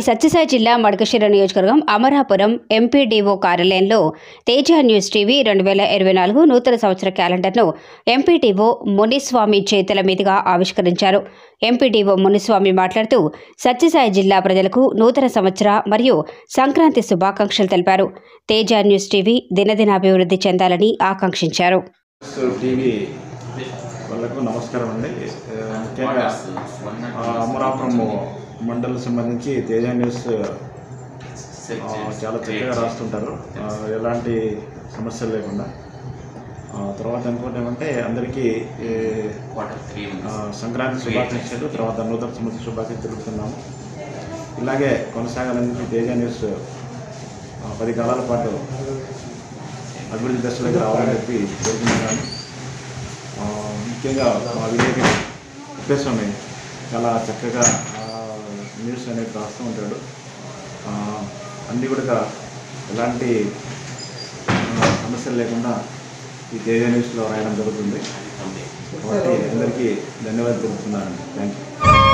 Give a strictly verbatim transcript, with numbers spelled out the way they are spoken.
సత్యసాయి జిల్లా మడకశిర నియోజకవర్గం అమరాపురం ఎంపీడీఓ కార్యాలయంలో తేజ న్యూస్ టీవీ రెండు వేల ఇరవై నాలుగు నూతన సంవత్సర క్యాలెండర్ను ఎంపీడీఓ మునిస్వామి చేతుల మీదుగా ఆవిష్కరించారు. ఎంపీడీఓ మునిస్వామి మాట్లాడుతూ సత్యసాయి జిల్లా ప్రజలకు నూతన సంవత్సర మరియు సంక్రాంతి శుభాకాంక్షలు తెలిపారు. తేజ న్యూస్ టీవీ దినదిన అభివృద్ధి చెందాలని ఆకాంక్షించారు. నమస్కారం అండి. ముఖ్యంగా అమరాపురం మండలం సంబంధించి తేజ న్యూస్ చాలా చక్కగా రాస్తుంటారు, ఎలాంటి సమస్యలు లేకుండా. తర్వాత అనుకుంటే ఏమంటే అందరికీ సంక్రాంతి శుభాకాంక్షలు, తర్వాత నూతన సంవత్సర శుభాకాంక్షలు తెలుపుతున్నాము. ఇలాగే కొనసాగాలని తేజ న్యూస్ పది కాలాల పాటు అభివృద్ధి దశలోకి రావాలని చెప్పి కోరుకుంటున్నాను. ముఖ్యంగా మా విలేకరి ఉప్పేస్వామి చాలా చక్కగా న్యూస్ అనేది రాస్తూ ఉంటాడు. అన్నీ కూడా ఎలాంటి సమస్యలు లేకుండా ఈ తేజ న్యూస్లో రాయడం జరుగుతుంది. కాబట్టి అందరికీ ధన్యవాదాలు తెలుపుతున్నాను. Thank you.